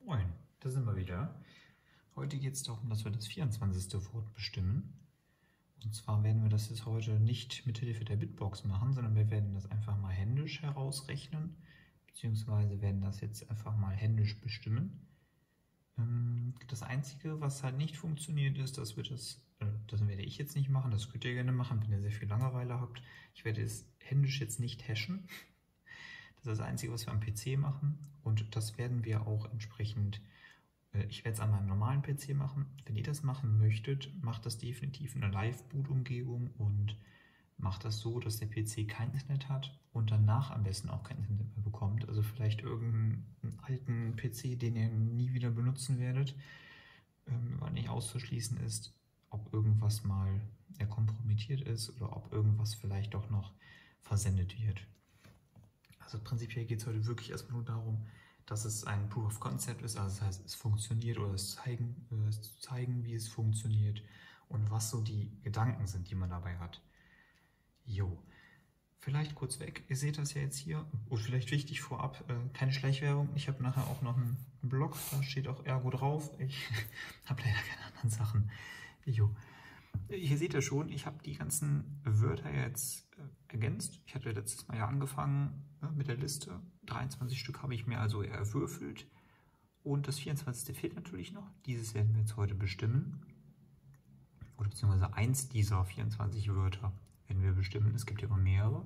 Moin, da sind wir wieder. Heute geht es darum, dass wir das 24. Wort bestimmen. Und zwar werden wir das jetzt heute nicht mit Hilfe der Bitbox machen, sondern wir werden das einfach mal händisch herausrechnen, beziehungsweise werden das jetzt einfach mal händisch bestimmen. Das Einzige, was halt nicht funktioniert, ist, dass das werde ich jetzt nicht machen, das könnt ihr gerne machen, wenn ihr sehr viel Langeweile habt. Ich werde es händisch jetzt nicht hashen. Das ist das Einzige, was wir am PC machen, und das werden wir auch entsprechend, ich werde es an meinem normalen PC machen. Wenn ihr das machen möchtet, macht das definitiv in einer Live-Boot-Umgebung und macht das so, dass der PC kein Internet hat und danach am besten auch kein Internet mehr bekommt. Also vielleicht irgendeinen alten PC, den ihr nie wieder benutzen werdet, weil nicht auszuschließen ist, ob irgendwas mal kompromittiert ist oder ob irgendwas vielleicht doch noch versendet wird. Also prinzipiell geht es heute wirklich erstmal nur darum, dass es ein Proof of Concept ist, also das heißt, es funktioniert oder es zu zeigen, wie es funktioniert und was so die Gedanken sind, die man dabei hat. Jo, vielleicht kurz weg, ihr seht das ja jetzt hier, und vielleicht wichtig vorab, keine Schleichwerbung, ich habe nachher auch noch einen Blog, da steht auch Ergo drauf, ich habe leider keine anderen Sachen. Jo. Hier seht ihr schon, ich habe die ganzen Wörter jetzt ergänzt. Ich hatte letztes Mal ja angefangen mit der Liste. 23 Stück habe ich mir also erwürfelt. Und das 24. fehlt natürlich noch. Dieses werden wir jetzt heute bestimmen. Oder beziehungsweise eins dieser 24 Wörter werden wir bestimmen. Es gibt ja immer mehrere.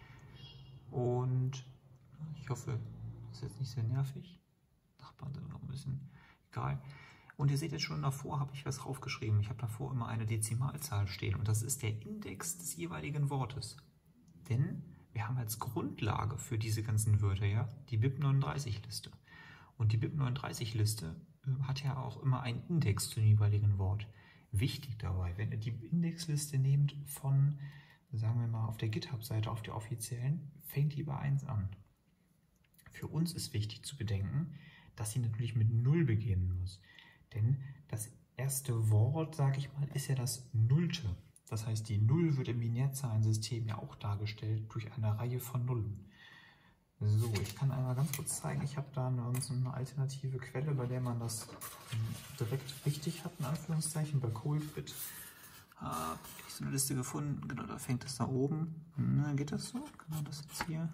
Und ich hoffe, das ist jetzt nicht sehr nervig. Nachbarn sind noch ein bisschen egal. Und ihr seht jetzt schon, davor habe ich was draufgeschrieben. Ich habe davor immer eine Dezimalzahl stehen und das ist der Index des jeweiligen Wortes. Denn wir haben als Grundlage für diese ganzen Wörter ja die BIP39-Liste. Und die BIP39-Liste hat ja auch immer einen Index zum jeweiligen Wort. Wichtig dabei, wenn ihr die Indexliste nehmt von, sagen wir mal, auf der GitHub-Seite, auf der offiziellen, fängt die bei 1 an. Für uns ist wichtig zu bedenken, dass sie natürlich mit 0 beginnen muss. Denn das erste Wort, sage ich mal, ist ja das Nullte. Das heißt, die 0 wird im Binärzahlensystem ja auch dargestellt durch eine Reihe von Nullen. So, ich kann einmal ganz kurz zeigen, ich habe da eine alternative Quelle, bei der man das direkt richtig hat, in Anführungszeichen, bei Coldbit. Habe ich so eine Liste gefunden, genau, da fängt das da oben. Na, geht das so? Kann man das jetzt hier?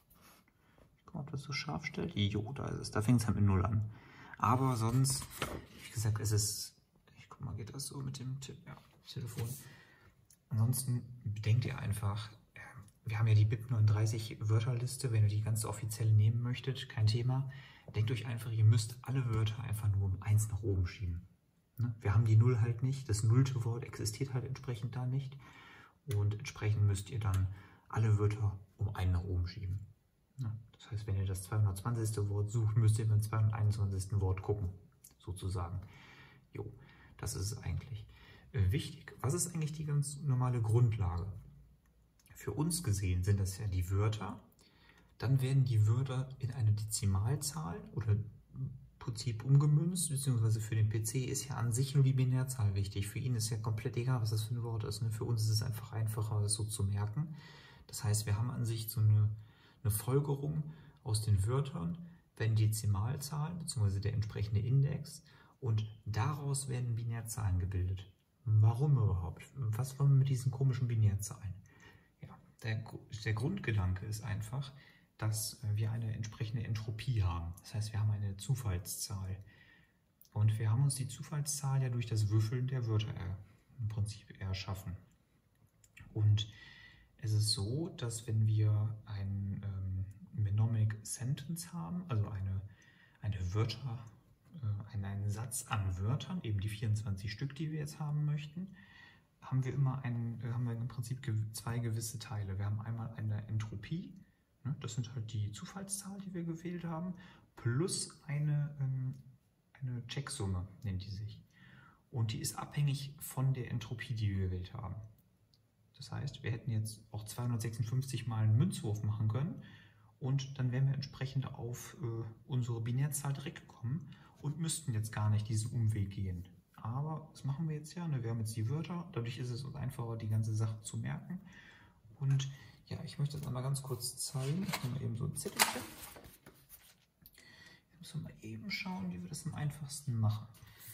Ich gucke, ob das so scharf stellt. Jo, da ist es. Da fängt es halt mit 0 an. Aber sonst, wie gesagt, es ist, ich guck mal, geht das so mit dem Tipp, ja, Telefon. Ansonsten bedenkt ihr einfach, wir haben ja die BIP39 Wörterliste, wenn ihr die ganz offiziell nehmen möchtet, kein Thema. Denkt euch einfach, ihr müsst alle Wörter einfach nur um 1 nach oben schieben. Wir haben die 0 halt nicht, das nullte Wort existiert halt entsprechend da nicht. Und entsprechend müsst ihr dann alle Wörter um 1 nach oben schieben. Das heißt, wenn ihr das 220. Wort sucht, müsst ihr beim 221. Wort gucken, sozusagen. Jo, das ist es eigentlich. Wichtig, was ist eigentlich die ganz normale Grundlage? Für uns gesehen sind das ja die Wörter. Dann werden die Wörter in eine Dezimalzahl oder im Prinzip umgemünzt, beziehungsweise für den PC ist ja an sich nur die Binärzahl wichtig. Für ihn ist ja komplett egal, was das für ein Wort ist. Für uns ist es einfach einfacher, das so zu merken. Das heißt, wir haben an sich so eine Folgerung aus den Wörtern, werden Dezimalzahlen bzw. der entsprechende Index und daraus werden Binärzahlen gebildet. Warum überhaupt? Was wollen wir mit diesen komischen Binärzahlen? Ja, der Grundgedanke ist einfach, dass wir eine entsprechende Entropie haben. Das heißt, wir haben eine Zufallszahl. Und wir haben uns die Zufallszahl ja durch das Würfeln der Wörter im Prinzip erschaffen. Und es ist so, dass wenn wir einen Mnemonic Sentence haben, also einen Satz an Wörtern, eben die 24 Stück, die wir jetzt haben möchten, haben wir im Prinzip zwei gewisse Teile. Wir haben einmal eine Entropie, das sind halt die Zufallszahl, die wir gewählt haben, plus eine Checksumme, nennt die sich. Und die ist abhängig von der Entropie, die wir gewählt haben. Das heißt, wir hätten jetzt auch 256 mal einen Münzwurf machen können und dann wären wir entsprechend auf unsere Binärzahl direkt gekommen und müssten jetzt gar nicht diesen Umweg gehen. Aber das machen wir jetzt ja, wir haben jetzt die Wörter, dadurch ist es uns einfacher, die ganze Sache zu merken. Und ja, ich möchte das einmal ganz kurz zeigen. Ich nehme mal eben so ein Zettelchen. Müssen wir mal eben schauen, wie wir das am einfachsten machen.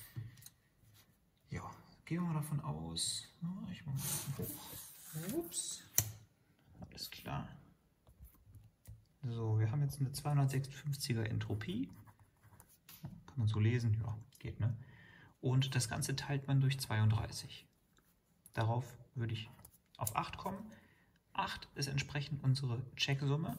Ja, gehen wir mal davon aus. Ich mache mal hoch. Ups. Alles klar. So, wir haben jetzt eine 256er Entropie. Kann man so lesen? Ja, geht, ne? Und das Ganze teilt man durch 32. Darauf würde ich auf 8 kommen. 8 ist entsprechend unsere Checksumme.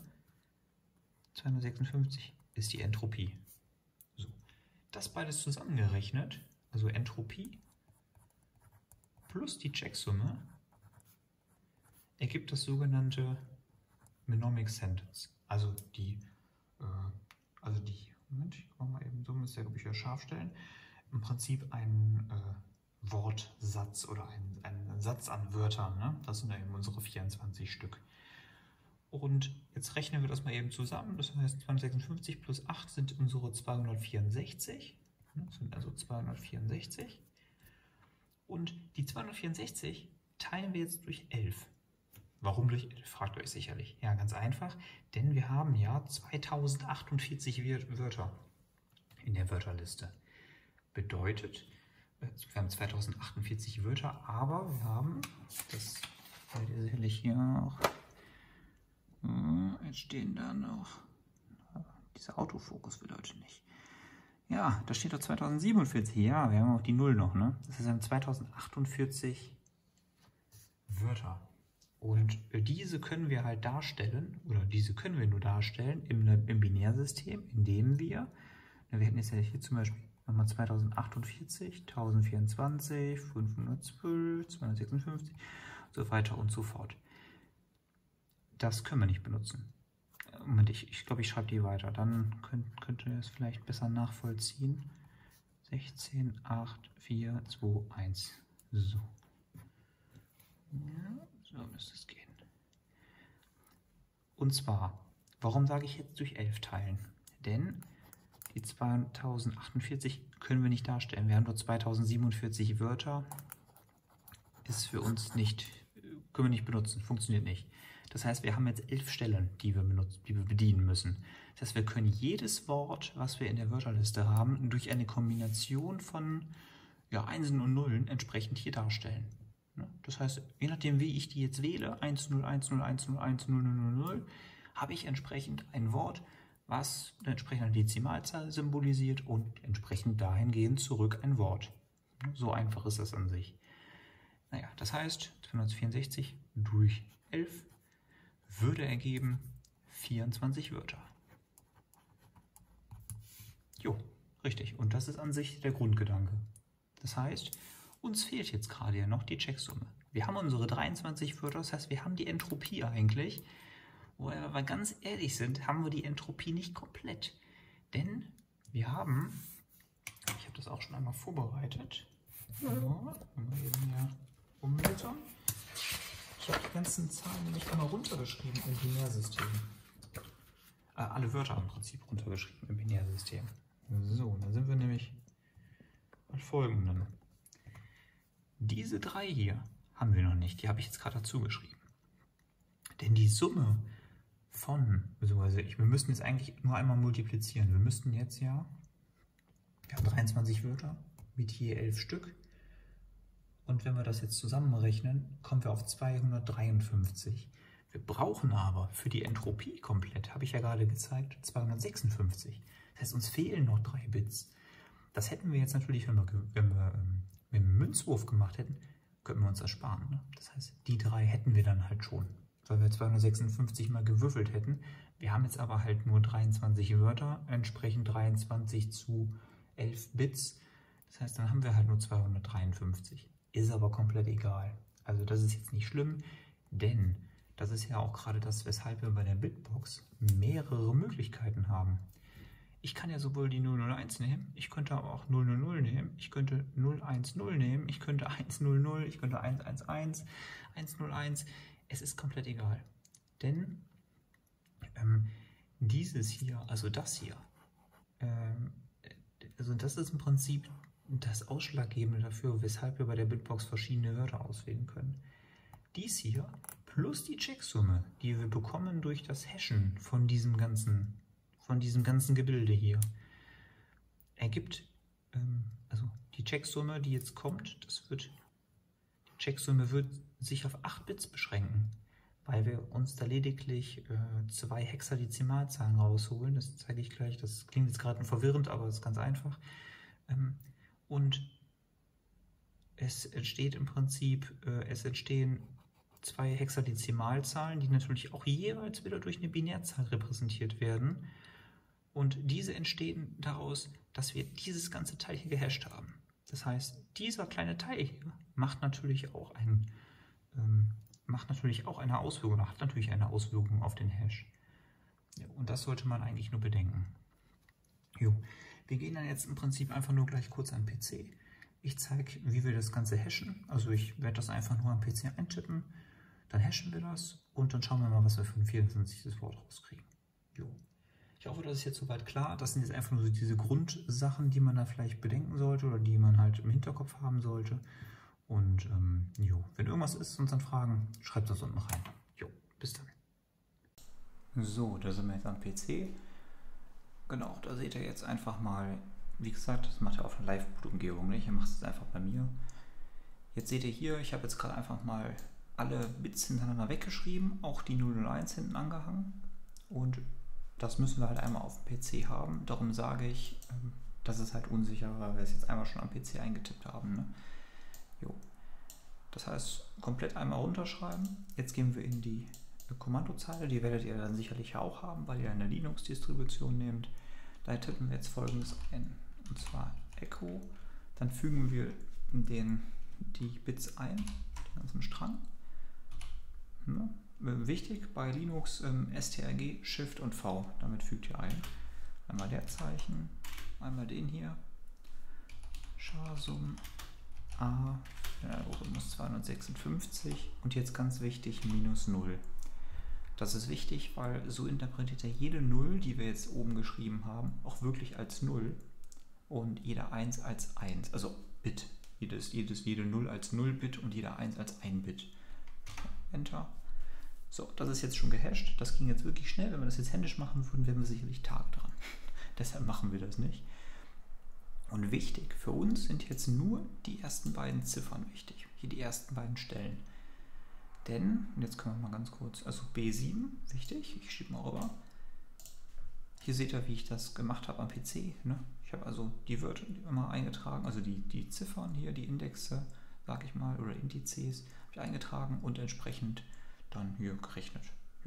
256 ist die Entropie. So. Das beides zusammengerechnet, also Entropie plus die Checksumme, ergibt das sogenannte Mnemonic Sentence. Also die, Moment, ich mache mal eben so, müsst ihr, glaube ich, ja scharf stellen. Im Prinzip ein Wortsatz oder ein Satz an Wörtern. Ne? Das sind ja eben unsere 24 Stück. Und jetzt rechnen wir das mal eben zusammen. Das heißt, 256 plus 8 sind unsere 264. Das sind also 264. Und die 264 teilen wir jetzt durch 11. Warum durch 11, fragt euch sicherlich. Ja, ganz einfach, denn wir haben ja 2048 Wörter in der Wörterliste. Bedeutet, wir haben 2048 Wörter, aber wir haben, das seht ihr sicherlich hier auch, jetzt stehen da noch, dieser Autofokus will heute nicht. Ja, da steht doch 2047, ja, wir haben auch die 0 noch, ne? Das heißt, wir haben 2048 Wörter. Und diese können wir halt darstellen, oder diese können wir nur darstellen im Binärsystem, indem wir hätten jetzt ja hier zum Beispiel nochmal 2048, 1024, 512, 256 und so weiter und so fort. Das können wir nicht benutzen. Moment, ich glaube, ich schreibe die weiter. Dann könnt ihr es vielleicht besser nachvollziehen. 16, 8, 4, 2, 1. So. Ja, so müsste es gehen. Und zwar, warum sage ich jetzt durch 11 teilen? Denn die 2048 können wir nicht darstellen. Wir haben nur 2047 Wörter. Ist für uns nicht, können wir nicht benutzen, funktioniert nicht. Das heißt, wir haben jetzt 11 Stellen, die wir bedienen müssen. Das heißt, wir können jedes Wort, was wir in der Wörterliste haben, durch eine Kombination von Einsen und Nullen entsprechend hier darstellen. Das heißt, je nachdem, wie ich die jetzt wähle, 1, 0, 1, 0, 1, 0, 1, 0, 0, 0, 0, habe ich entsprechend ein Wort, was eine entsprechende Dezimalzahl symbolisiert und entsprechend dahingehend zurück ein Wort. So einfach ist das an sich. Naja, das heißt, 264 durch 11 würde ergeben 24 Wörter. Jo, richtig. Und das ist an sich der Grundgedanke. Das heißt, uns fehlt jetzt gerade ja noch die Checksumme. Wir haben unsere 23 Wörter, das heißt, wir haben die Entropie eigentlich. Wo wir aber ganz ehrlich sind, haben wir die Entropie nicht komplett. Denn wir haben, ich habe das auch schon einmal vorbereitet, umblättern. Ich habe die ganzen Zahlen nämlich einmal runtergeschrieben im Binärsystem. Alle Wörter im Prinzip runtergeschrieben im Binärsystem. So, dann sind wir nämlich bei folgendem. Diese 3 hier haben wir noch nicht, die habe ich jetzt gerade dazu geschrieben. Denn die Summe von, beziehungsweise wir müssten jetzt eigentlich nur einmal multiplizieren. Wir müssten jetzt wir haben 23 Wörter mit je 11 Stück. Und wenn wir das jetzt zusammenrechnen, kommen wir auf 253. Wir brauchen aber für die Entropie komplett, habe ich ja gerade gezeigt, 256. Das heißt, uns fehlen noch 3 Bits. Das hätten wir jetzt natürlich, wenn wir einen Münzwurf gemacht hätten, könnten wir uns das sparen. Ne? Das heißt, die 3 hätten wir dann halt schon, weil wir 256 mal gewürfelt hätten. Wir haben jetzt aber halt nur 23 Wörter, entsprechend 23 zu 11 Bits. Das heißt, dann haben wir halt nur 253. Ist aber komplett egal. Also das ist jetzt nicht schlimm, denn das ist ja auch gerade das, weshalb wir bei der Bitbox mehrere Möglichkeiten haben. Ich kann ja sowohl die 001 nehmen, ich könnte aber auch 000 nehmen, ich könnte 010 nehmen, ich könnte 100, ich könnte 111, 101. Es ist komplett egal. Denn dieses hier, also das hier, also das ist im Prinzip das Ausschlaggebende dafür, weshalb wir bei der Bitbox verschiedene Wörter auswählen können. Dies hier plus die Checksumme, die wir bekommen durch das Hashen von diesem ganzen Gebilde hier, ergibt, also die Checksumme, die jetzt kommt, die Checksumme wird sich auf 8 Bits beschränken, weil wir uns da lediglich 2 Hexadezimalzahlen rausholen. Das zeige ich gleich, das klingt jetzt gerade verwirrend, aber es ist ganz einfach. Und es entsteht im Prinzip, es entstehen 2 Hexadezimalzahlen, die natürlich auch jeweils wieder durch eine Binärzahl repräsentiert werden. Und diese entstehen daraus, dass wir dieses ganze Teil hier gehasht haben. Das heißt, dieser kleine Teil hier macht natürlich auch eine Auswirkung, oder hat natürlich eine Auswirkung auf den Hash. Ja, und das sollte man eigentlich nur bedenken. Jo. Wir gehen dann jetzt im Prinzip einfach nur gleich kurz an den PC. Ich zeige, wie wir das Ganze hashen. Also ich werde das einfach nur am PC eintippen, dann hashen wir das und dann schauen wir mal, was wir für ein 54. Wort rauskriegen. Jo. Ich hoffe, das ist jetzt soweit klar. Das sind jetzt einfach nur so diese Grundsachen, die man da vielleicht bedenken sollte oder die man halt im Hinterkopf haben sollte. Und jo, wenn irgendwas ist, sonst an Fragen, schreibt das unten rein. Jo, bis dann. So, da sind wir jetzt am PC. Genau, da seht ihr jetzt einfach mal, wie gesagt, das macht ja auf einer Live-Boot-Umgebung, nicht? Ihr macht es einfach bei mir. Jetzt seht ihr hier, ich habe jetzt gerade einfach mal alle Bits hintereinander weggeschrieben, auch die 001 hinten angehangen. Und das müssen wir halt einmal auf dem PC haben. Darum sage ich, das ist halt unsicher, weil wir es jetzt einmal schon am PC eingetippt haben. Ne? Jo. Das heißt, komplett einmal runterschreiben. Jetzt gehen wir in die Kommandozeile. Die werdet ihr dann sicherlich auch haben, weil ihr eine Linux-Distribution nehmt. Da tippen wir jetzt Folgendes ein. Und zwar Echo. Dann fügen wir die Bits ein, den ganzen Strang. Ne? Wichtig bei Linux STRG, Shift und V. Damit fügt ihr ein. Einmal Leerzeichen, einmal den hier. SHA-Sum A, Algorithmus 256 und jetzt ganz wichtig -0. Das ist wichtig, weil so interpretiert er jede 0, die wir jetzt oben geschrieben haben, auch wirklich als 0 und jede 1 als 1, also Bit. Jede 0 als 0-Bit und jede 1 als 1-Bit. Enter. So, das ist jetzt schon gehasht. Das ging jetzt wirklich schnell. Wenn wir das jetzt händisch machen würden, wären wir sicherlich Tage dran. Deshalb machen wir das nicht. Und wichtig, für uns sind jetzt nur die ersten beiden Ziffern wichtig. Hier die ersten beiden Stellen. Denn, jetzt können wir mal ganz kurz, also B7, wichtig, ich schiebe mal rüber. Hier seht ihr, wie ich das gemacht habe am PC. Ne? Ich habe also die Wörter immer eingetragen, also die Ziffern hier, die Indexe, sag ich mal, oder Indizes, habe ich eingetragen und entsprechend dann hier gerechnet. Jo.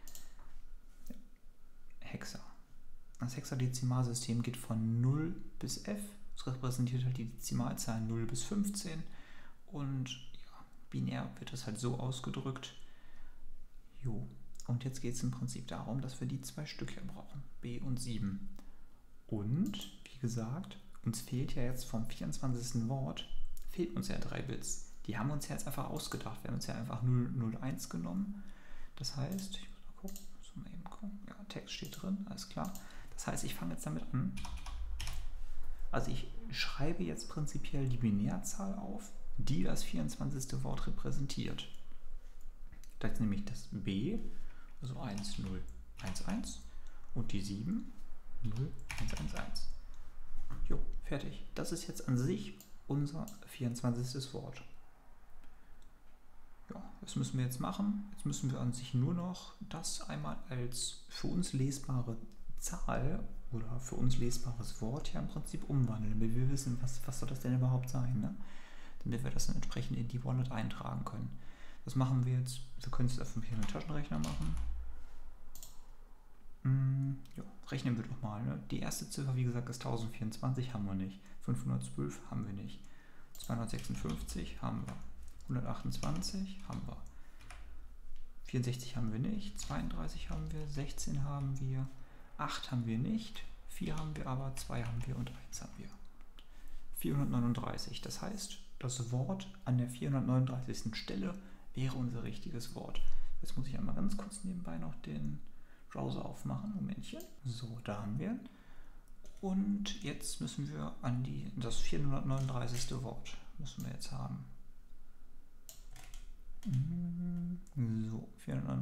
Ja. Hexa. Das Hexadezimalsystem geht von 0 bis F. Es repräsentiert halt die Dezimalzahlen 0 bis 15 und ja, binär wird das halt so ausgedrückt. Jo. Und jetzt geht es im Prinzip darum, dass wir die 2 Stück hier brauchen, B und 7. Und, wie gesagt, uns fehlt ja jetzt vom 24. Wort, fehlt uns ja 3 Bits. Die haben uns ja jetzt einfach ausgedacht. Wir haben uns ja einfach 001 genommen. Das heißt, ich muss mal gucken, mal eben gucken. Ja, Text steht drin, alles klar. Das heißt, ich fange jetzt damit an. Also ich schreibe jetzt prinzipiell die Binärzahl auf, die das 24. Wort repräsentiert. Da nehme ich das B, also 1, 0, 1, 1 und die 7, 0, 1, 1, 1. Jo, fertig. Das ist jetzt an sich unser 24. Wort. Ja, was müssen wir jetzt machen? Jetzt müssen wir an sich nur noch das einmal als für uns lesbare Zahl oder für uns lesbares Wort hier im Prinzip umwandeln, damit wir wissen, was soll das denn überhaupt sein, ne? Damit wir das dann entsprechend in die Wallet eintragen können. Das machen wir jetzt, wir können es einfach hier mit dem Taschenrechner machen. Ja, rechnen wir doch mal. Ne? Die erste Ziffer, wie gesagt, ist 1024, haben wir nicht. 512 haben wir nicht. 256 haben wir. 128 haben wir. 64 haben wir nicht. 32 haben wir. 16 haben wir. 8 haben wir nicht. 4 haben wir aber. 2 haben wir und 1 haben wir. 439. Das heißt, das Wort an der 439. Stelle wäre unser richtiges Wort. Jetzt muss ich einmal ganz kurz nebenbei noch den Browser aufmachen. Momentchen. So, da haben wir. Und jetzt müssen wir an das 439. Wort müssen wir jetzt haben. So,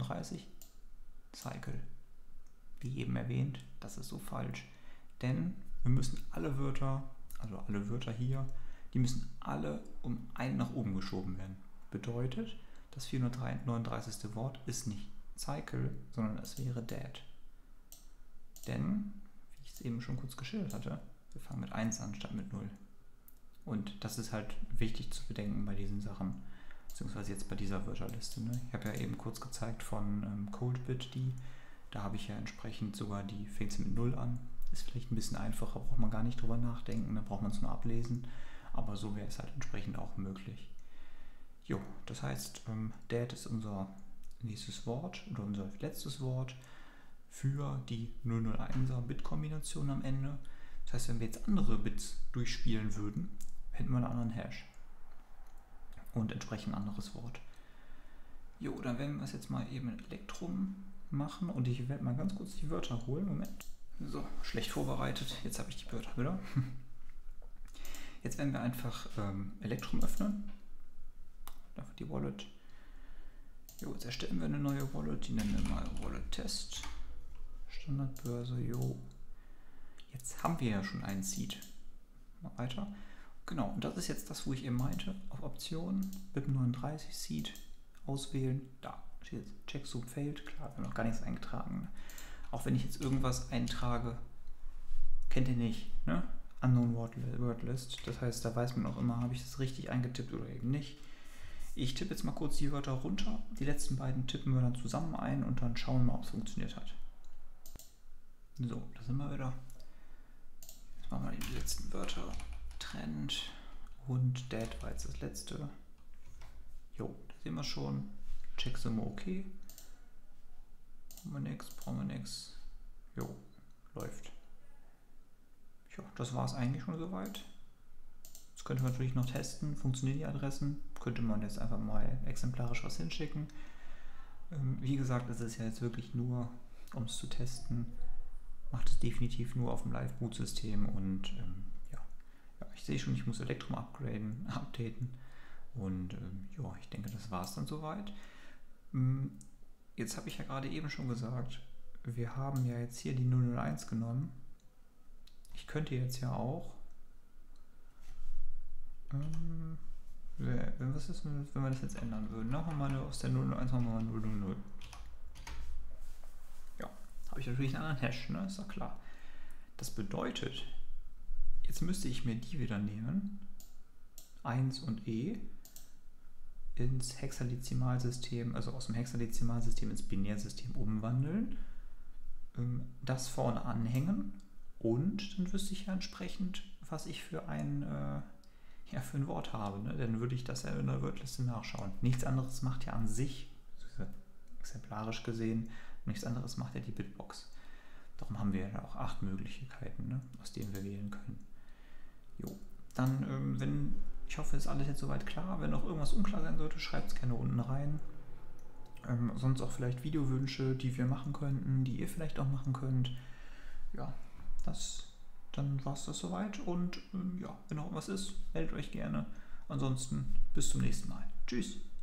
439. Cycle. Wie eben erwähnt, das ist so falsch. Denn Wir müssen alle Wörter, also alle Wörter hier, die müssen alle um einen nach oben geschoben werden. Bedeutet, das 439. Wort ist nicht Cycle, sondern es wäre Dad. Denn, wie ich es eben schon kurz geschildert hatte, wir fangen mit 1 an statt mit 0. Und das ist halt wichtig zu bedenken bei diesen Sachen, beziehungsweise jetzt bei dieser Wörterliste. Ne? Ich habe ja eben kurz gezeigt von Coldbit, da habe ich ja entsprechend sogar die, fängt sie mit 0 an. Ist vielleicht ein bisschen einfacher, braucht man gar nicht drüber nachdenken, da braucht man es nur ablesen. Aber so wäre es halt entsprechend auch möglich. Jo, das heißt, Dad ist unser nächstes Wort oder unser letztes Wort für die 001er Bit-Kombination am Ende. Das heißt, wenn wir jetzt andere Bits durchspielen würden, hätten wir einen anderen Hash und entsprechend ein anderes Wort. Jo, dann werden wir es jetzt mal eben in Elektrum machen und ich werde mal ganz kurz die Wörter holen. Moment. So, schlecht vorbereitet. Jetzt habe ich die Wörter wieder. Jetzt werden wir einfach Elektrum öffnen. Dafür die Wallet. Jo, jetzt erstellen wir eine neue Wallet. Die nennen wir mal Wallet Test. Standardbörse, jo. Jetzt haben wir ja schon einen Seed. Mal weiter. Genau, und das ist jetzt das, wo ich eben meinte. Auf Optionen, BIP39 Seed auswählen. Da steht jetzt Checksum failed. Klar, wir haben noch gar nichts eingetragen. Auch wenn ich jetzt irgendwas eintrage, kennt ihr nicht, ne? Unknown Word List. Das heißt, da weiß man auch immer, habe ich das richtig eingetippt oder eben nicht. Ich tippe jetzt mal kurz die Wörter runter. Die letzten beiden tippen wir dann zusammen ein und dann schauen wir mal, ob es funktioniert hat. So, da sind wir wieder. Jetzt machen wir die letzten Wörter. Trend und Dad war jetzt das letzte. Jo, da sehen wir schon. Checksum okay. Brauchen wir nix. Jo, läuft. Ja, das war es eigentlich schon soweit. Das könnte man natürlich noch testen. Funktionieren die Adressen? Könnte man jetzt einfach mal exemplarisch was hinschicken. Wie gesagt, es ist ja jetzt wirklich nur, um es zu testen. Macht es definitiv nur auf dem Live-Boot-System und ja, ich sehe schon, ich muss Elektrum updaten und ja, ich denke, das war es dann soweit. Jetzt habe ich ja gerade eben schon gesagt, wir haben ja jetzt hier die 001 genommen. Ich könnte jetzt ja auch, was ist, wenn wir das jetzt ändern würden? Machen wir mal aus der 001 machen wir mal 000. Ja, habe ich natürlich einen anderen Hash, ne? Ist doch klar. Das bedeutet, jetzt müsste ich mir die wieder nehmen, 1 und E, ins Hexadezimalsystem, also aus dem Hexadezimalsystem ins Binärsystem umwandeln, das vorne anhängen und dann wüsste ich ja entsprechend, was ich für ein Wort habe. Ne? Dann würde ich das ja in der Wordliste nachschauen. Nichts anderes macht ja an sich, exemplarisch gesehen, nichts anderes macht ja die Bitbox. Darum haben wir ja auch 8 Möglichkeiten, ne? Aus denen wir wählen können. Jo, dann, ich hoffe, ist alles jetzt soweit klar. Wenn noch irgendwas unklar sein sollte, schreibt es gerne unten rein. Sonst auch vielleicht Videowünsche, die wir machen könnten, die ihr vielleicht auch machen könnt. Ja, dann war es das soweit. Und ja, wenn noch irgendwas ist, meldet euch gerne. Ansonsten bis zum nächsten Mal. Tschüss.